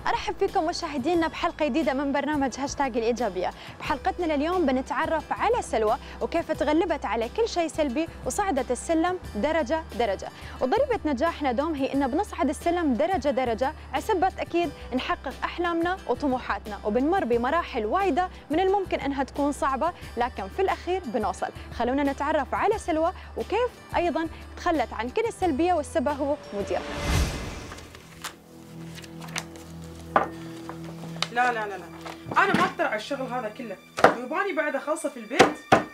ارحب فيكم مشاهدينا بحلقه جديده من برنامج هاشتاج الايجابيه. بحلقتنا لليوم بنتعرف على سلوى وكيف تغلبت على كل شيء سلبي وصعدت السلم درجه درجه. وضريبه نجاحنا دوم هي ان بنصعد السلم درجه درجه عسبة اكيد نحقق احلامنا وطموحاتنا، وبنمر بمراحل وايده من الممكن انها تكون صعبه لكن في الاخير بنوصل. خلونا نتعرف على سلوى وكيف ايضا تخلت عن كل السلبيه والسبب هو مديرنا. لا لا لا لا، أنا ما أقدر على الشغل هذا كله، ويباني بعد أخلصه في البيت.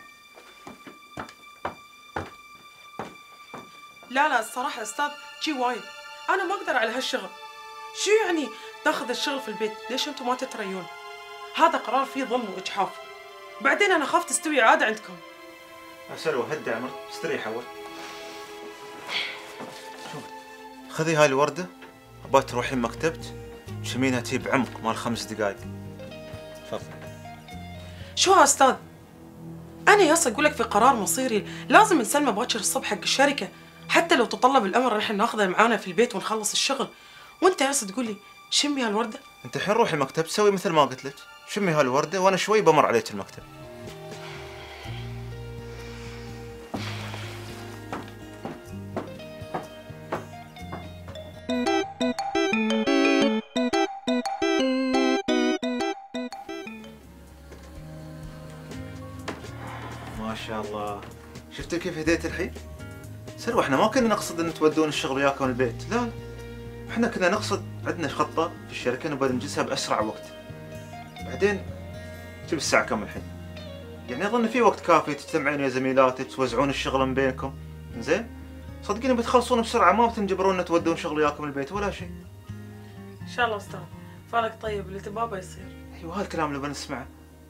لا لا الصراحة أستاذ شي وايد، أنا ما أقدر على هالشغل. شو يعني تاخذ الشغل في البيت؟ ليش أنتم ما تتريون؟ هذا قرار فيه ظلم وإجحاف. بعدين أنا خاف تستوي عادة عندكم. سلوى هدي عمر، استريح أول. شوف خذي هاي الوردة، أبغى تروحين مكتبت تشمينها تي بعمق مال 5 دقايق. تفضل. شو يا أستاذ؟ أنا ياس أقول لك في قرار مصيري لازم نسلمه باكر الصبح حق الشركة، حتى لو تطلب الأمر نحن ناخذه معانا في البيت ونخلص الشغل، وأنت ياس تقول لي شمي هالوردة؟ أنت الحين روحي المكتب سوي مثل ما قلت لك، شمي هالوردة وأنا شوي بمر عليك المكتب. ما شاء الله، شفتوا كيف هديت الحين؟ سلوى احنا ما كنا نقصد ان تودون الشغل وياكم البيت، لا احنا كنا نقصد عندنا خطة في الشركة نبغى ننجزها بأسرع وقت. بعدين شوف الساعة كم الحين؟ يعني اظن في وقت كافي تجتمعين يا زميلاتك توزعون الشغل من بينكم، زين؟ صدقيني بتخلصون بسرعة، ما بتنجبرون ان تودون شغل وياكم البيت ولا شيء. إن شاء الله أستاذ، فالك طيب اللي تبابه يصير. ايوه هذا الكلام اللي بنسمعه.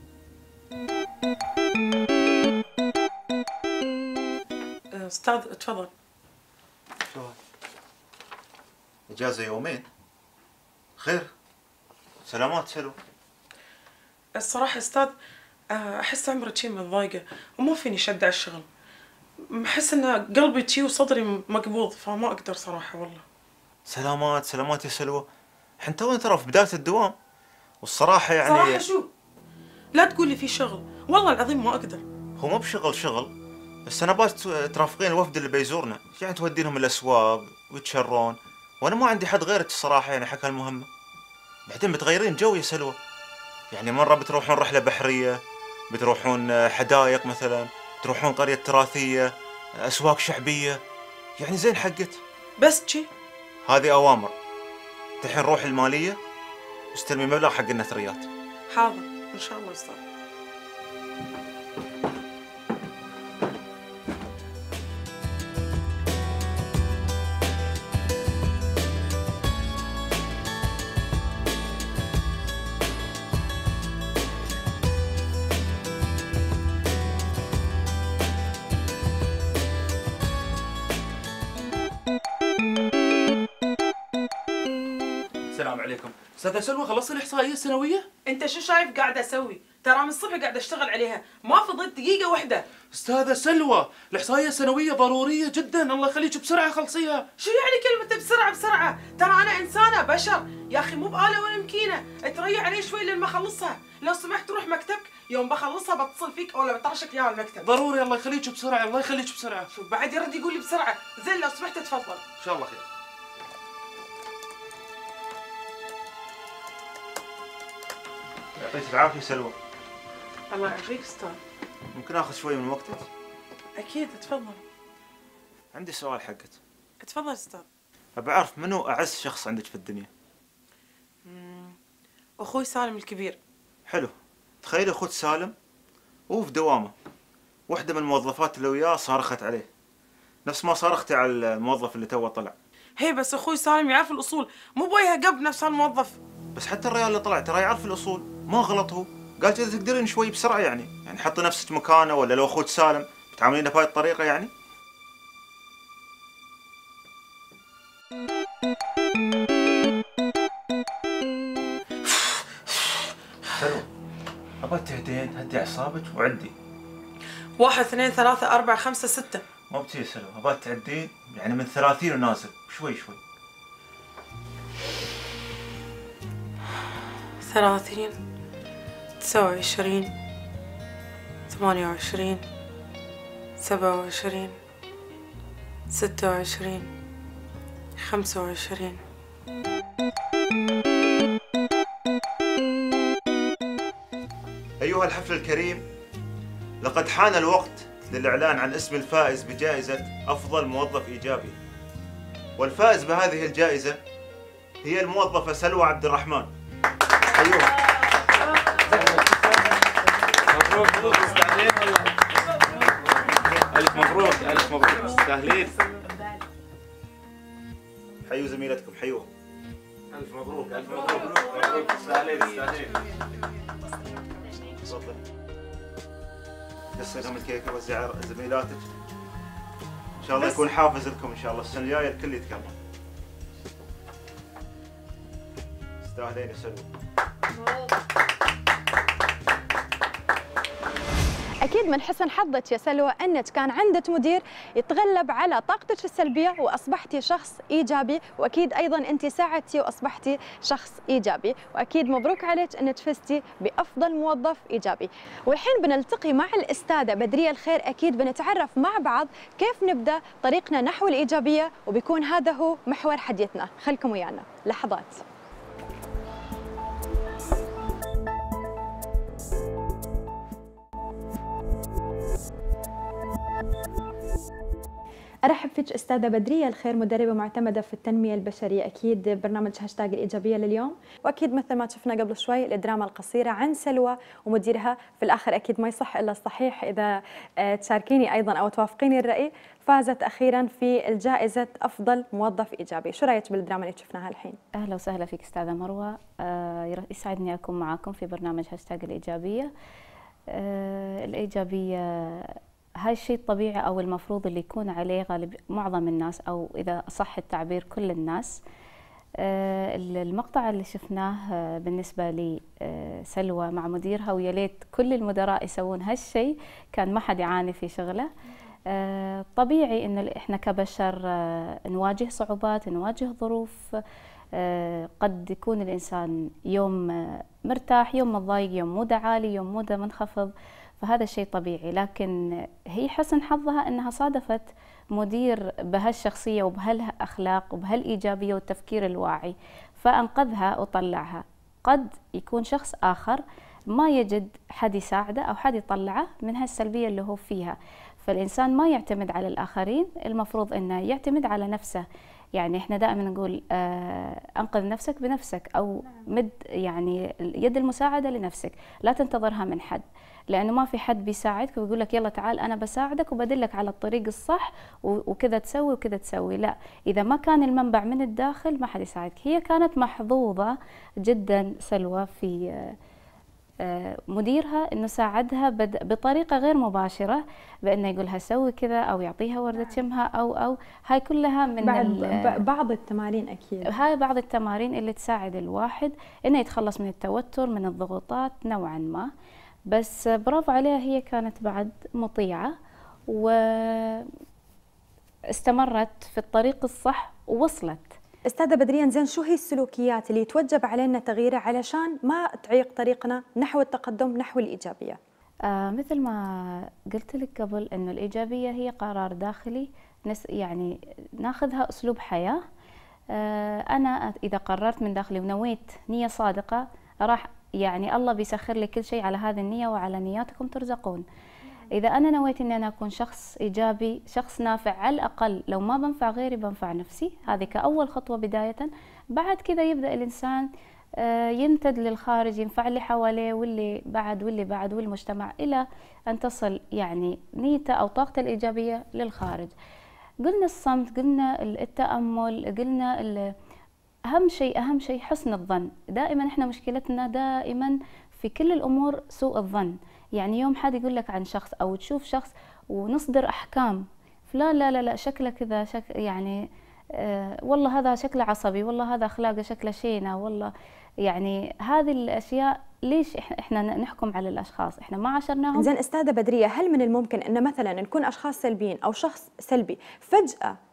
أستاذ تفضل. شو هذا؟ إجازة يومين؟ خير؟ سلامات سلوى. الصراحة أستاذ أحس عمري شي متضايقة وما فيني شد على الشغل، أحس إن قلبي شي وصدري مقبوض، فما أقدر صراحة والله. سلامات سلامات يا سلوى، احنا تونا ترى في بداية الدوام، والصراحة يعني صراحة شو؟ لا تقول لي في شغل، والله العظيم ما أقدر. هو مو بشغل شغل، بس أنا باش ترافقين الوفد اللي بيزورنا، يعني تودينهم الأسواق ويتشرون، وأنا ما عندي حد غيرك الصراحة يعني حق هالمهمة. بعدين بتغيرين جو يا سلوى، يعني مرة بتروحون رحلة بحرية، بتروحون حدايق مثلا، تروحون قرية تراثية، أسواق شعبية، يعني زين حقت. بس شي؟ هذه أوامر. الحين روحي المالية واستلمي مبلغ حق النثريات. حاضر إن شاء الله أستاذ. السلام عليكم. استاذة سلوى خلصت الإحصائية السنوية؟ أنت شو شايف قاعدة أسوي؟ ترى من الصبح قاعدة أشتغل عليها، ما فضلت دقيقة واحدة. استاذة سلوى الإحصائية السنوية ضرورية جدا، الله يخليك بسرعة خلصيها. شو يعني كلمة بسرعة بسرعة؟ ترى أنا إنسانة بشر، يا أخي مو بآلة ولا مكينة، تريح علي شوي لين ما أخلصها، لو سمحت روح مكتبك، يوم بخلصها بتصل فيك أو بطرشك إياها المكتب. ضروري الله يخليك بسرعة، الله يخليك بسرعة. شوف بعد يرد يقول لي بسرعة، زين لو سمحت تفضل. إن شاء الله خير. يعطيك العافية سلوى. الله يعافيك أستاذ. ممكن آخذ شوي من وقتك؟ أكيد تفضل. عندي سؤال حقك. تفضل أستاذ. أبى أعرف منو أعز شخص عندك في الدنيا؟ أخوي سالم الكبير. حلو، تخيل أخوك سالم وهو في دوامه، واحدة من الموظفات اللي وياه صارخت عليه، نفس ما صارختي على الموظف اللي توه طلع. هي بس أخوي سالم يعرف الأصول، مو بويها قب نفس هالموظف. بس حتى الرجال اللي طلع ترى يعرف الأصول، ما غلط هو، قال إذا تقدرين شوي بسرعة يعني حطي نفسك مكانه، ولا لو أخوك سالم بتعاملينه بهاي الطريقة يعني. سلوى أبغى تهدين، هدي أعصابك وعدي. 1 2 3 4 5 6. مو بتي سلوى، أبغى تعدين يعني من 30 ونازل شوي شوي. 30 29 28 27 26 25. أيها الحفل الكريم، لقد حان الوقت للإعلان عن اسم الفائز بجائزة أفضل موظف إيجابي. والفائز بهذه الجائزة هي الموظفة سلوى عبد الرحمن. أيوه. مبروك تستاهلين والله. ألف مبروك ألف مبروك تستاهلين. حيوا زميلتكم حيوها. ألف مبروك ألف مبروك مبروك تستاهلين تستاهلين. تفضل. قصي لهم الكيكة وزعي زميلاتك. إن شاء الله يكون حافز لكم إن شاء الله السنة الجاية الكل يتكرم. تستاهلين يا سلوى. أكيد من حسن حظك يا سلوى أنك كان عندك مدير يتغلب على طاقتك السلبية وأصبحتي شخص إيجابي، وأكيد أيضاً أنت ساعدتي وأصبحتي شخص إيجابي، وأكيد مبروك عليك أنك فزتي بأفضل موظف إيجابي. والحين بنلتقي مع الأستاذة بدرية الخير، أكيد بنتعرف مع بعض كيف نبدأ طريقنا نحو الإيجابية، وبيكون هذا هو محور حديثنا. خلكم ويانا لحظات. أرحب فيك أستاذة بدرية الخير، مدربة معتمدة في التنمية البشرية، أكيد برنامج هاشتاج الإيجابية لليوم، وأكيد مثل ما شفنا قبل شوي الدراما القصيرة عن سلوى ومديرها. في الآخر أكيد ما يصح إلا الصحيح، إذا تشاركيني أيضا أو توافقيني الرأي، فازت أخيرا في الجائزة أفضل موظف إيجابي. شو رأيك بالدراما اللي شفناها الحين؟ أهلا وسهلا فيك أستاذة مروة. يسعدني أكون معكم في برنامج هاشتاج الإيجابية. الإيجابية هاي الشيء الطبيعي أو المفروض اللي يكون عليه غالب معظم الناس، أو إذا صح التعبير كل الناس. المقطع اللي شفناه بالنسبة لي سلوى مع مديرها، ويا ليت كل المدراء يسوون هالشيء، كان ما حد يعاني في شغله. طبيعي إن إحنا كبشر نواجه صعوبات، نواجه ظروف. قد يكون الإنسان يوم مرتاح، يوم متضايق، يوم موده عالي، يوم موده منخفض، فهذا شيء طبيعي. لكن هي حسن حظها أنها صادفت مدير بهالشخصية وبهالأخلاق وبهالإيجابية والتفكير الواعي، فأنقذها وطلعها. قد يكون شخص آخر ما يجد حد يساعده أو حد يطلعه من هالسلبية اللي هو فيها. فالإنسان ما يعتمد على الآخرين، المفروض أنه يعتمد على نفسه. يعني إحنا دائما نقول أنقذ نفسك بنفسك، أو مد يعني يد المساعدة لنفسك، لا تنتظرها من حد، لأنه ما في حد بيساعدك ويقول لك يلا تعال أنا بساعدك وبدلك على الطريق الصح وكذا تسوي وكذا تسوي. لا، إذا ما كان المنبع من الداخل ما حد يساعدك. هي كانت محظوظة جدا سلوى في مديرها انه ساعدها بطريقه غير مباشره، بانه يقولها سوي كذا او يعطيها ورده شمها او هاي كلها من بعض التمارين. اكيد هاي بعض التمارين اللي تساعد الواحد انه يتخلص من التوتر، من الضغوطات نوعا ما. بس برافو عليها، هي كانت بعد مطيعه واستمرت في الطريق الصح ووصلت. أستاذة بدرية، زين شو هي السلوكيات اللي يتوجب علينا تغييرها علشان ما تعيق طريقنا نحو التقدم، نحو الإيجابية؟ مثل ما قلت لك قبل، إنه الإيجابية هي قرار داخلي، يعني ناخذها أسلوب حياة. أنا إذا قررت من داخلي ونويت نية صادقة، راح يعني الله بيسخر لي كل شيء على هذه النية، وعلى نياتكم ترزقون. إذا أنا نويت إني أنا أكون شخص إيجابي، شخص نافع، على الأقل لو ما بنفع غيري بنفع نفسي، هذه كأول خطوة بداية. بعد كذا يبدأ الإنسان ينتد للخارج، ينفع اللي حواليه واللي بعد واللي بعد والمجتمع، إلى أن تصل يعني نيته أو طاقته الإيجابية للخارج. قلنا الصمت، قلنا التأمل، قلنا أهم شيء حسن الظن. دائما إحنا مشكلتنا دائما في كل الأمور سوء الظن. يعني يوم حد يقول لك عن شخص أو تشوف شخص ونصدر أحكام، فلان لا شكله كذا، يعني والله هذا شكله عصبي، والله هذا أخلاقه شكله شينة، والله يعني هذه الأشياء. ليش إحنا نحكم على الأشخاص؟ إحنا ما عاشرناهم. زين أستاذة بدرية، هل من الممكن أن مثلا نكون أشخاص سلبيين أو شخص سلبي فجأة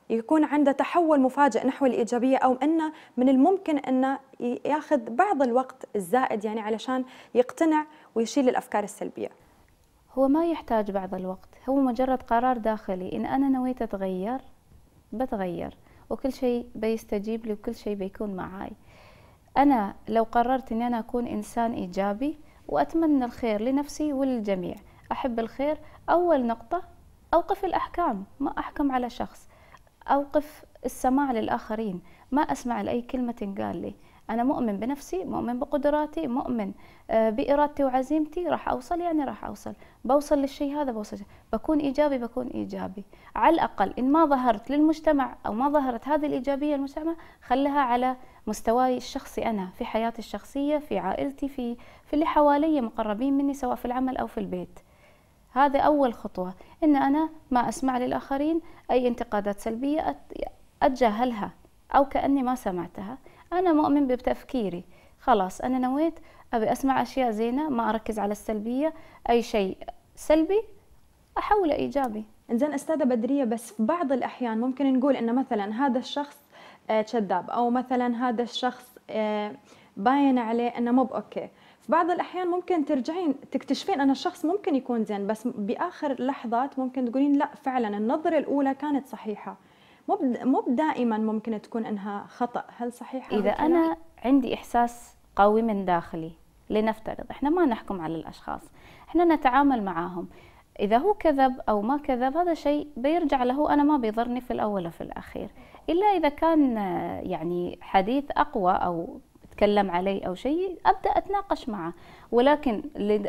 يكون عنده تحول مفاجئ نحو الإيجابية، أو أنه من الممكن أنه ياخذ بعض الوقت الزائد يعني علشان يقتنع ويشيل الأفكار السلبية؟ هو ما يحتاج بعض الوقت، هو مجرد قرار داخلي، إن أنا نويت أتغير بتغير، وكل شيء بيستجيب لي وكل شيء بيكون معاي. أنا لو قررت إني أنا أكون إنسان إيجابي وأتمنى الخير لنفسي وللجميع، أحب الخير، أول نقطة أوقف الأحكام، ما أحكم على شخص، أوقف السماع للآخرين، ما أسمع لأي كلمة تنقال لي. أنا مؤمن بنفسي، مؤمن بقدراتي، مؤمن بإرادتي وعزيمتي، راح أوصل يعني راح أوصل، بوصل للشيء هذا بوصل، بكون إيجابي بكون إيجابي. على الأقل إن ما ظهرت للمجتمع أو ما ظهرت هذه الإيجابية للمجتمع، خلها على مستواي الشخصي أنا، في حياتي الشخصية، في عائلتي، في اللي حوالي مقربين مني، سواء في العمل أو في البيت. هذا أول خطوة، إن أنا ما أسمع للآخرين، أي انتقادات سلبية أتجاهلها أو كأني ما سمعتها. أنا مؤمن بتفكيري، خلاص أنا نويت أبي أسمع أشياء زينة، ما أركز على السلبية، أي شيء سلبي أحوله إيجابي. إنزين أستاذة بدرية، بس في بعض الأحيان ممكن نقول إن مثلا هذا الشخص كذاب، أو مثلا هذا الشخص باين عليه إنه مو بأوكي. في بعض الأحيان ممكن ترجعين تكتشفين أن الشخص ممكن يكون زين، بس بآخر لحظات ممكن تقولين لا فعلا النظرة الأولى كانت صحيحة. مو دائما ممكن تكون انها خطأ. هل صحيح؟ إذا أنا عندي إحساس قوي من داخلي، لنفترض إحنا ما نحكم على الأشخاص، إحنا نتعامل معاهم، إذا هو كذب أو ما كذب هذا شيء بيرجع له، أنا ما بيضرني في الأول وفي الأخير، إلا إذا كان يعني حديث أقوى أو تكلم علي أو شيء أبدأ أتناقش معه. ولكن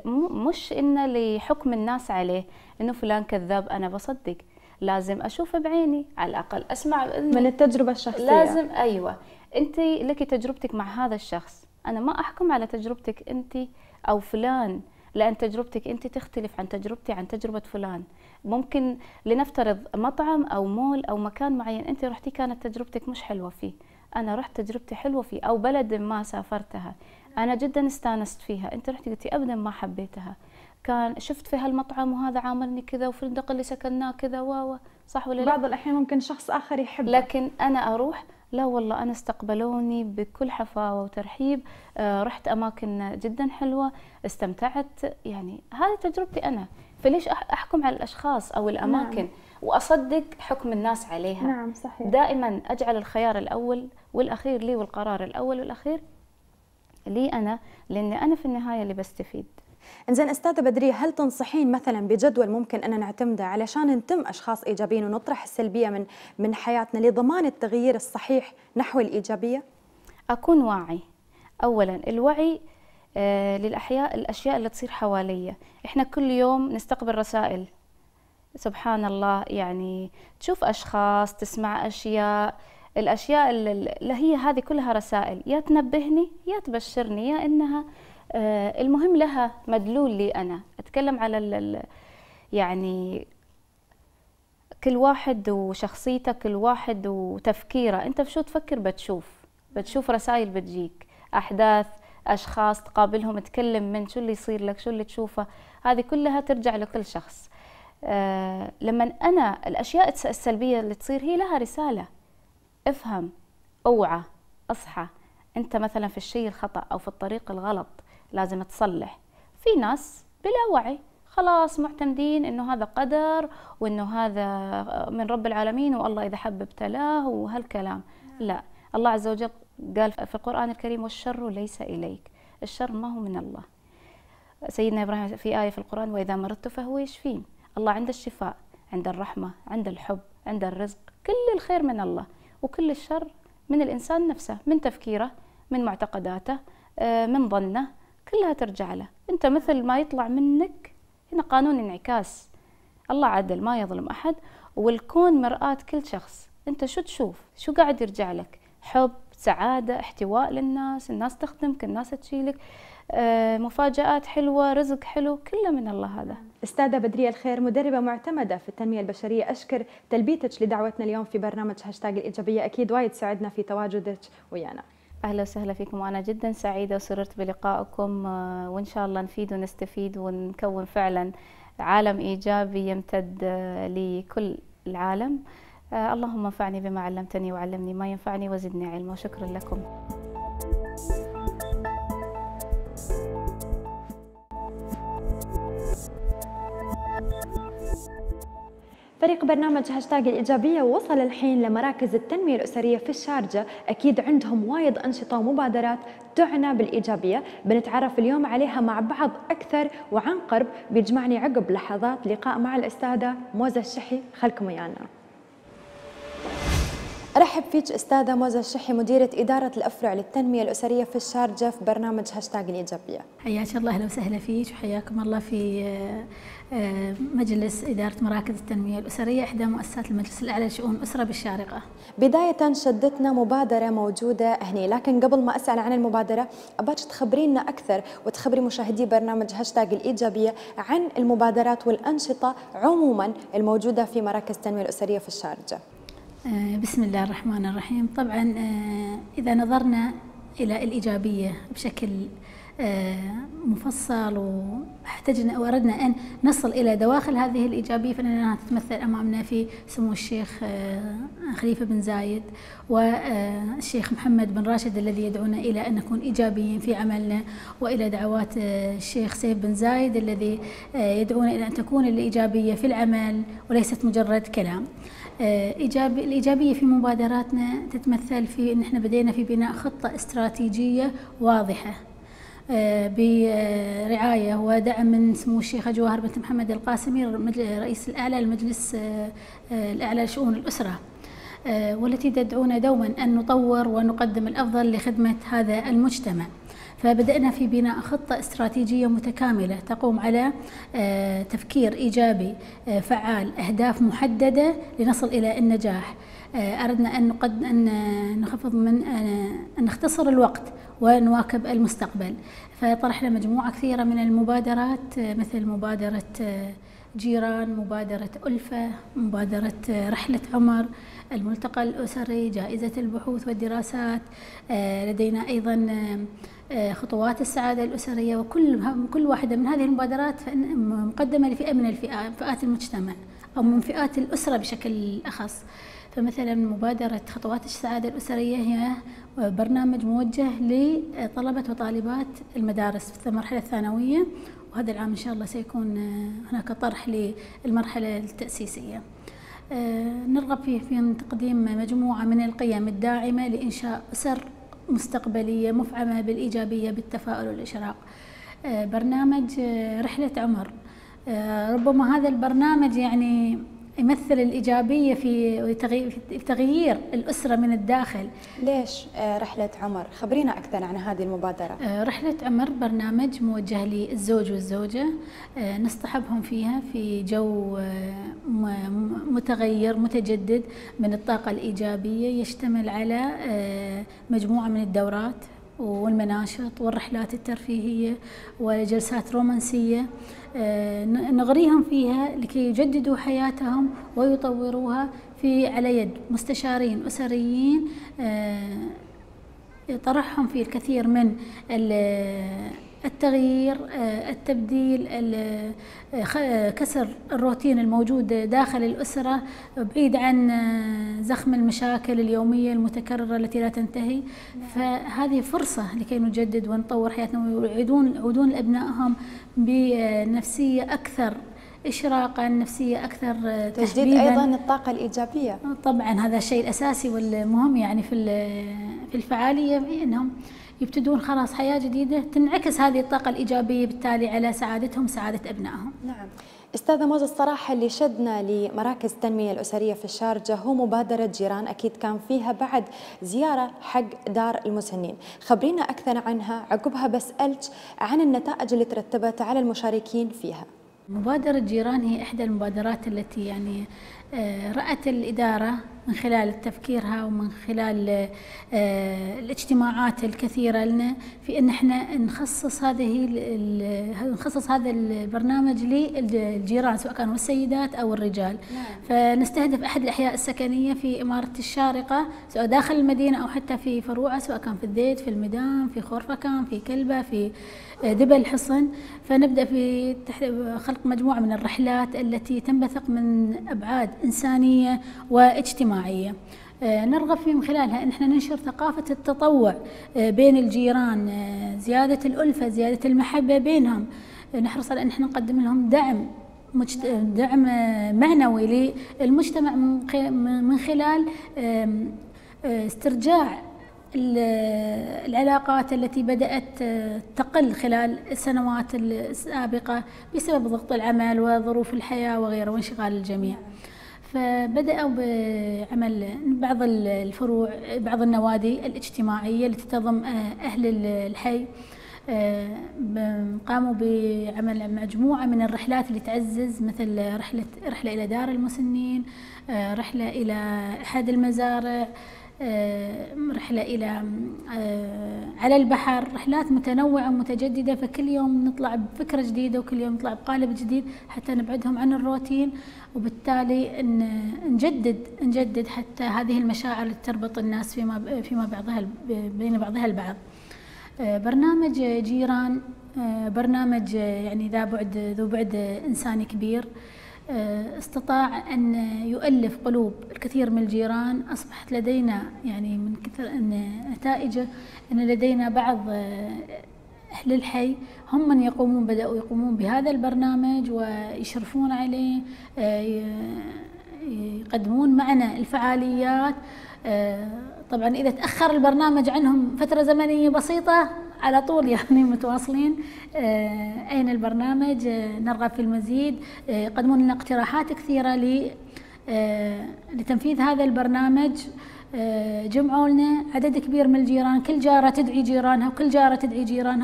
مش إن لحكم الناس عليه إنه فلان كذاب أنا بصدق، لازم أشوفه بعيني، على الأقل أسمع من التجربة الشخصية. لازم أيوة، أنت لك تجربتك مع هذا الشخص، أنا ما أحكم على تجربتك أنت أو فلان، لأن تجربتك أنت تختلف عن تجربتي عن تجربة فلان. ممكن لنفترض مطعم أو مول أو مكان معين أنت رحتي كانت تجربتك مش حلوة فيه، أنا رحت تجربتي حلوة فيه، أو بلد ما سافرتها أنا جدا استانست فيها، أنت رحتي قلتي أبدا ما حبيتها، كان شفت في هالمطعم وهذا عاملني كذا وفندق اللي سكنناه كذا صح ولا لا؟ بعض الأحيان ممكن شخص آخر يحب، لكن أنا أروح لا والله أنا استقبلوني بكل حفاوة وترحيب، رحت أماكن جدا حلوة، استمتعت، يعني هذه تجربتي أنا، فليش أحكم على الأشخاص أو الأماكن؟ نعم. وأصدق حكم الناس عليها. نعم صحيح. دائما أجعل الخيار الأول والأخير لي، والقرار الأول والأخير لي أنا، لأن أنا في النهاية اللي بستفيد. إنزين أستاذة بدرية، هل تنصحين مثلا بجدول ممكن أن نعتمده علشان نتم أشخاص إيجابيين ونطرح السلبية من حياتنا لضمان التغيير الصحيح نحو الإيجابية؟ أكون واعي. أولا الوعي الأشياء اللي تصير حواليا. إحنا كل يوم نستقبل رسائل، سبحان الله، يعني تشوف أشخاص، تسمع أشياء، الأشياء اللي هي هذه كلها رسائل، يا تنبهني يا تبشرني، يا إنها المهم لها مدلول لي أنا. أتكلم على يعني كل واحد وشخصيته، كل واحد وتفكيره، أنت بشو تفكر بتشوف رسائل بتجيك، أحداث، أشخاص تقابلهم، تكلم من شو اللي يصير لك، شو اللي تشوفه، هذه كلها ترجع لكل شخص. لما أنا الأشياء السلبية اللي تصير هي لها رسالة، افهم، اوعى، اصحى، أنت مثلا في الشيء الخطأ أو في الطريق الغلط لازم تصلح. في ناس بلا وعي خلاص معتمدين إنه هذا قدر وإنه هذا من رب العالمين والله إذا حب ابتلاه وهالكلام. لا، الله عز وجل قال في القرآن الكريم: والشر ليس إليك، الشر ما هو من الله. سيدنا إبراهيم في آية في القرآن: وإذا مرضت فهو يشفين. الله عند الشفاء، عند الرحمة، عند الحب، عند الرزق، كل الخير من الله، وكل الشر من الإنسان نفسه، من تفكيره، من معتقداته، من ظنه، كلها ترجع له. أنت مثل ما يطلع منك، هنا قانون انعكاس، الله عدل ما يظلم أحد، والكون مرآة كل شخص. أنت شو تشوف؟ شو قاعد يرجع لك؟ حب، سعادة، احتواء للناس، الناس تخدمك، الناس تشيلك، مفاجآت حلوة، رزق حلو، كله من الله. هذا أستاذة بدرية الخير، مدربة معتمدة في التنمية البشرية، أشكر تلبيتك لدعوتنا اليوم في برنامج هاشتاج الإيجابية، أكيد وايد سعدنا في تواجدك ويانا. أهلا وسهلا فيكم، وأنا جدا سعيدة وسررت بلقائكم، وإن شاء الله نفيد ونستفيد ونكون فعلا عالم إيجابي يمتد لكل العالم. اللهم انفعني بما علمتني وعلمني ما ينفعني وزدني علما، وشكرا لكم. فريق برنامج هاشتاج الإيجابية وصل الحين لمراكز التنمية الأسرية في الشارجة، أكيد عندهم وايد أنشطة ومبادرات تعنى بالإيجابية، بنتعرف اليوم عليها مع بعض أكثر وعن قرب. بيجمعني عقب لحظات لقاء مع الأستاذة موزة الشحي، خلكم ويانا. أرحب فيك أستاذة موزة الشحي، مديرة إدارة الأفرع للتنمية الأسرية في الشارجة في برنامج هاشتاج الإيجابية. حياك الله، أهلا وسهلا فيك وحياكم الله في مجلس إدارة مراكز التنمية الأسرية، إحدى مؤسسات المجلس الأعلى لشؤون الأسرة بالشارقة. بداية شدتنا مبادرة موجودة هني، لكن قبل ما أسأل عن المبادرة أباك تخبرينا أكثر وتخبري مشاهدي برنامج هاشتاج الإيجابية عن المبادرات والأنشطة عموما الموجودة في مراكز التنمية الأسرية في الشارجة. بسم الله الرحمن الرحيم. طبعا إذا نظرنا إلى الإيجابية بشكل مفصل وأردنا أن نصل إلى دواخل هذه الإيجابية، فإنها تتمثل أمامنا في سمو الشيخ خليفة بن زايد والشيخ محمد بن راشد الذي يدعونا إلى أن نكون إيجابيين في عملنا، وإلى دعوات الشيخ سيف بن زايد الذي يدعونا إلى أن تكون الإيجابية في العمل وليست مجرد كلام. الإيجابية في مبادراتنا تتمثل في أن احنا بدينا في بناء خطة استراتيجية واضحة برعاية ودعم من سمو الشيخة جواهر بنت محمد القاسمي رئيس الأعلى للمجلس الأعلى لشؤون الأسرة، والتي تدعونا دوما أن نطور ونقدم الأفضل لخدمة هذا المجتمع. فبدأنا في بناء خطة استراتيجية متكاملة تقوم على تفكير إيجابي فعال، أهداف محددة لنصل إلى النجاح. أردنا أن نخفض من أن نختصر الوقت ونواكب المستقبل، فطرحنا مجموعة كثيرة من المبادرات مثل مبادرة جيران، مبادرة ألفة، مبادرة رحلة عمر، الملتقى الأسري، جائزة البحوث والدراسات. لدينا أيضا خطوات السعادة الأسرية، وكل واحدة من هذه المبادرات مقدمة لفئة من فئات المجتمع أو من فئات الأسرة بشكل أخص. فمثلا مبادرة خطوات السعادة الأسرية هي برنامج موجه لطلبة وطالبات المدارس في المرحلة الثانوية، وهذا العام إن شاء الله سيكون هناك طرح للمرحلة التأسيسية. نرغب في تقديم مجموعة من القيم الداعمة لإنشاء أسر مستقبلية مفعمة بالإيجابية بالتفاؤل والإشراق. برنامج رحلة عمر، ربما هذا البرنامج يعني يمثل الإيجابية في تغيير الأسرة من الداخل. ليش رحلة عمر؟ خبرينا أكثر عن هذه المبادرة. رحلة عمر برنامج موجه للزوج والزوجة، نصطحبهم فيها في جو متغير متجدد من الطاقة الإيجابية، يشتمل على مجموعة من الدورات والمناشط والرحلات الترفيهية وجلسات رومانسية نغريهم فيها لكي يجددوا حياتهم ويطوروها على يد مستشارين أسريين طرحهم في الكثير من التغيير، التبديل، كسر الروتين الموجود داخل الأسرة بعيد عن زخم المشاكل اليومية المتكررة التي لا تنتهي. فهذه فرصة لكي نجدد ونطور حياتنا ويعودون لأبنائهم بنفسيية أكثر إشراقا، نفسية أكثر تجديد أيضا الطاقة الإيجابية. طبعا هذا الشيء الأساسي والمهم يعني في الفعالية، أنهم يبتدون خلاص حياة جديدة تنعكس هذه الطاقة الإيجابية بالتالي على سعادتهم وسعادة أبنائهم. نعم. أستاذة موزة، الصراحة اللي شدنا لمراكز التنمية الأسرية في الشارجة هو مبادرة جيران، أكيد كان فيها بعد زيارة حق دار المسنين، خبرينا أكثر عنها، عقبها بسألك عن النتائج اللي ترتبت على المشاركين فيها. مبادرة جيران هي إحدى المبادرات التي يعني رأت الإدارة من خلال تفكيرها ومن خلال الاجتماعات الكثيرة لنا في أن احنا نخصص هذا البرنامج للجيران سواء كانوا السيدات أو الرجال. فنستهدف أحد الأحياء السكنية في إمارة الشارقة سواء داخل المدينة أو حتى في فروعها، سواء كان في الذيت، في المدام، في خورفكان، في كلبة، في دبل حصن. فنبدأ في خلق مجموعة من الرحلات التي تنبثق من أبعاد إنسانية واجتماعية. نرغب في من خلالها أن احنا ننشر ثقافة التطوع بين الجيران، زيادة الألفة، زيادة المحبة بينهم. نحرص على أن احنا نقدم لهم دعم معنوي للمجتمع من خلال استرجاع العلاقات التي بدأت تقل خلال السنوات السابقة بسبب ضغط العمل وظروف الحياة وغيره وانشغال الجميع. فبدأوا بعمل بعض الفروع، بعض النوادي الاجتماعية التي تضم أهل الحي، قاموا بعمل مجموعة من الرحلات اللي تعزز، مثل رحلة إلى دار المسنين، رحلة إلى أحد المزارع، رحلة إلى على البحر، رحلات متنوعة ومتجددة. فكل يوم نطلع بفكرة جديدة وكل يوم نطلع بقالب جديد حتى نبعدهم عن الروتين، وبالتالي نجدد حتى هذه المشاعر اللي تربط الناس فيما بعضها بين بعضها البعض. برنامج جيران برنامج يعني ذو بعد إنساني كبير، استطاع أن يؤلف قلوب الكثير من الجيران. أصبحت لدينا يعني من كثر نتائجه أن لدينا بعض أهل الحي هم من بدأوا يقومون بهذا البرنامج ويشرفون عليه، يقدمون معنا الفعاليات. طبعا إذا تأخر البرنامج عنهم فترة زمنية بسيطة على طول يعني متواصلين. أين البرنامج؟ نرغب في المزيد. يقدمون لنا اقتراحات كثيرة لتنفيذ هذا البرنامج. جمعوا لنا عدد كبير من الجيران، كل جارة تدعي جيرانها وكل جارة تدعي جيرانها،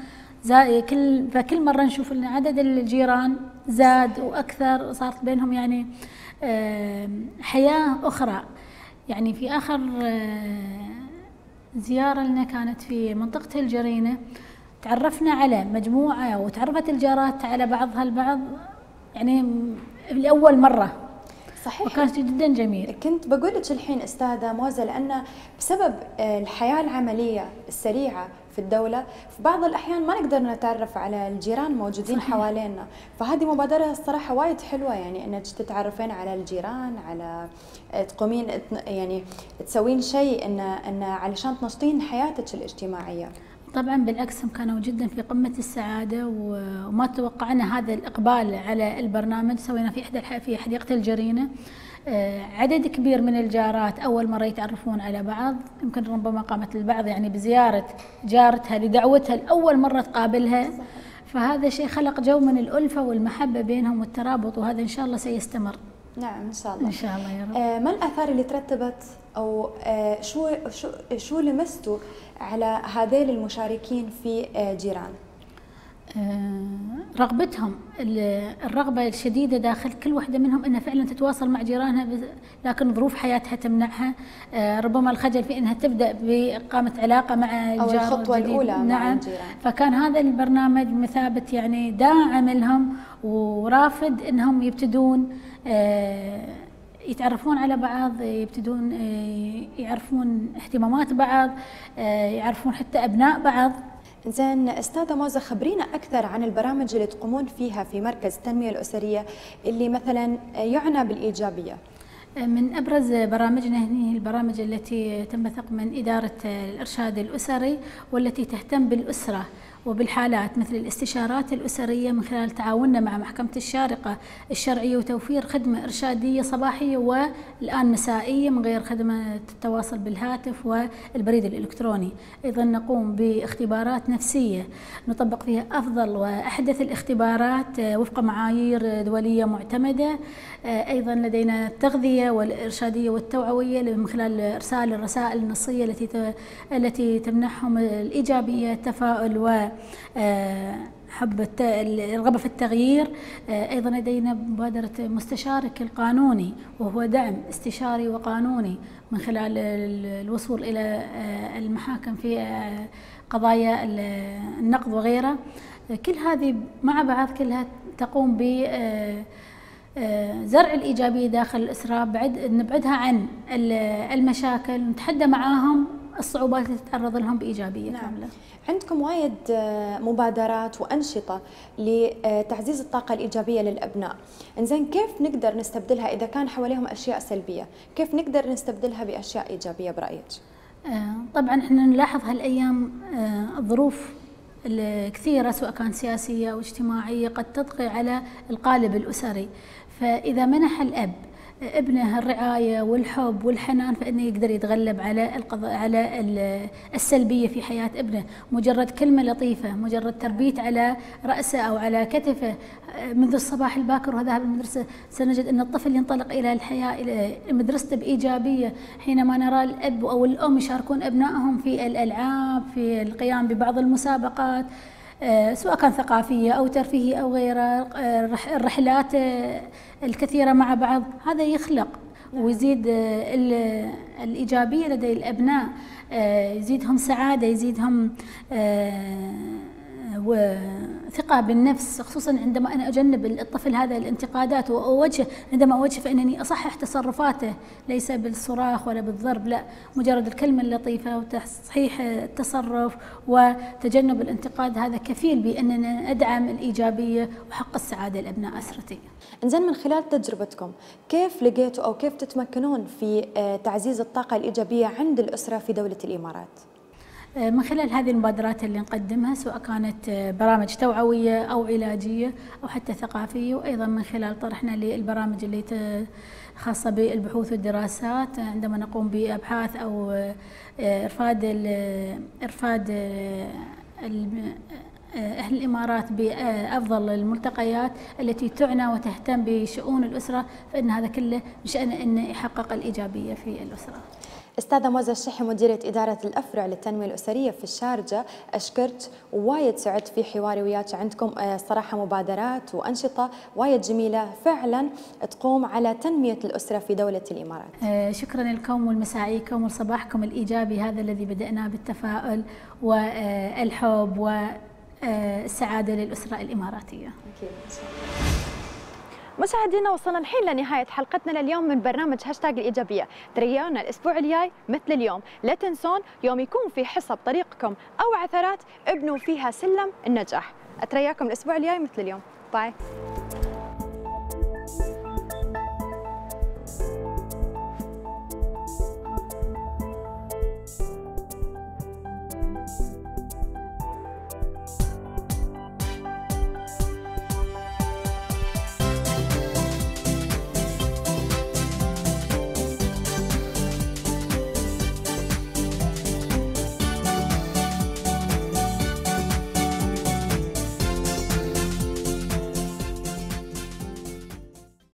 فكل مرة نشوف أن عدد الجيران زاد وأكثر، صارت بينهم يعني حياة أخرى. يعني في آخر زيارة لنا كانت في منطقة الجرينة، تعرفنا على مجموعة وتعرفت الجارات على بعضها البعض يعني لأول مرة. صحيح، وكانت جدا جميل. كنت بقول لك الحين أستاذة موزة، لأن بسبب الحياة العملية السريعة في الدولة في بعض الأحيان ما نقدر نتعرف على الجيران موجودين حوالينا، فهذه مبادرة الصراحة وايد حلوة، يعني أنك تتعرفين على الجيران، على تقومين يعني تسوين شيء إن علشان تنشطين حياتك الاجتماعية. طبعا بالعكس، هم كانوا جدا في قمة السعادة وما توقعنا هذا الإقبال على البرنامج. سوينا في حديقة الجرينة عدد كبير من الجارات أول مرة يتعرفون على بعض، يمكن ربما قامت البعض يعني بزيارة جارتها لدعوتها لأول مرة تقابلها، فهذا شيء خلق جو من الألفة والمحبة بينهم والترابط، وهذا إن شاء الله سيستمر. نعم إن شاء الله. إن شاء الله يا رب. ما الآثار اللي ترتبت أو شو لمستوا على هذيل المشاركين في جيران؟ رغبتهم، الرغبة الشديدة داخل كل واحدة منهم أنها فعلا تتواصل مع جيرانها، لكن ظروف حياتها تمنعها، ربما الخجل في أنها تبدأ بإقامة علاقة مع الجار، أو الخطوة الأولى مع الجيران. فكان هذا البرنامج مثابة يعني داعم لهم ورافد أنهم يبتدون يتعرفون على بعض، يبتدون يعرفون اهتمامات بعض، يعرفون حتى أبناء بعض. زين أستاذة موزة، خبرينا أكثر عن البرامج اللي تقومون فيها في مركز التنمية الأسرية اللي مثلا يعنى بالإيجابية. من أبرز برامجنا هي البرامج التي تنبثق من إدارة الإرشاد الأسري، والتي تهتم بالأسرة وبالحالات، مثل الاستشارات الأسرية من خلال تعاوننا مع محكمة الشارقة الشرعية وتوفير خدمة إرشادية صباحية والآن مسائية من غير خدمة التواصل بالهاتف والبريد الإلكتروني. أيضا نقوم باختبارات نفسية نطبق فيها أفضل وأحدث الاختبارات وفق معايير دولية معتمدة. أيضا لدينا التغذية والإرشادية والتوعوية من خلال إرسال الرسائل النصية التي تمنحهم الإيجابية، التفاؤل و حب الرغبة في التغيير. أيضا لدينا مبادرة مستشارك القانوني، وهو دعم استشاري وقانوني من خلال الوصول إلى المحاكم في قضايا النقض وغيرها. كل هذه مع بعض كلها تقوم ب زرع الإيجابية داخل الأسرة، نبعدها عن المشاكل، نتحدى معاهم الصعوبات اللي تتعرض لهم بإيجابية كاملة. عندكم وايد مبادرات وأنشطة لتعزيز الطاقة الإيجابية للأبناء. إنزين كيف نقدر نستبدلها إذا كان حواليهم أشياء سلبية؟ كيف نقدر نستبدلها بأشياء إيجابية برأيك؟ طبعا احنا نلاحظ هالأيام الظروف الكثيرة سواء كانت سياسية أو اجتماعية قد تطغي على القالب الأسري، فإذا منح الأب ابنه الرعاية والحب والحنان فإنه يقدر يتغلب على السلبية في حياة ابنه. مجرد كلمة لطيفة، مجرد تربيت على رأسه أو على كتفه منذ الصباح الباكر وذهب المدرسة، سنجد أن الطفل ينطلق إلى الحياة إلى مدرسته بإيجابية. حينما نرى الأب أو الأم يشاركون أبنائهم في الألعاب، في القيام ببعض المسابقات سواء كان ثقافية أو ترفيهية أو غيرها، الرحلات الكثيرة مع بعض، هذا يخلق ويزيد الإيجابية لدى الأبناء، يزيدهم سعادة، يزيدهم وثقة بالنفس، خصوصا عندما أنا أجنب الطفل هذا الانتقادات وأوجه، عندما أوجه فإنني أصحح تصرفاته ليس بالصراخ ولا بالضرب، لا، مجرد الكلمة اللطيفة وتصحيح التصرف وتجنب الانتقاد، هذا كفيل بأننا ندعم الإيجابية وحق السعادة لأبناء أسرتي. إنزين من خلال تجربتكم كيف لقيتوا أو كيف تتمكنون في تعزيز الطاقة الإيجابية عند الأسرة في دولة الإمارات؟ من خلال هذه المبادرات اللي نقدمها سواء كانت برامج توعوية أو علاجية أو حتى ثقافية، وأيضا من خلال طرحنا للبرامج اللي خاصة بالبحوث والدراسات عندما نقوم بأبحاث أو إرفاد أهل الإمارات بأفضل الملتقيات التي تعنى وتهتم بشؤون الأسرة، فإن هذا كله بشأن أن يحقق الإيجابية في الأسرة. أستاذة موزة الشحي مديرة إدارة الأفرع للتنمية الأسرية في الشارجة، أشكرت ووايد سعدت في حواري وياك. عندكم صراحة مبادرات وأنشطة وايد جميلة فعلا تقوم على تنمية الأسرة في دولة الإمارات. شكرا لكم ولمساعيكم ولصباحكم الإيجابي هذا الذي بدأناه بالتفاؤل والحب والسعادة للأسرة الإماراتية. مشاهدينا وصلنا الحين لنهاية حلقتنا لليوم من برنامج هاشتاج الإيجابية. تريونا الأسبوع الجاي مثل اليوم، لا تنسون يوم يكون في حصة طريقكم أو عثرات ابنوا فيها سلم النجاح. أترياكم الأسبوع الجاي مثل اليوم. باي.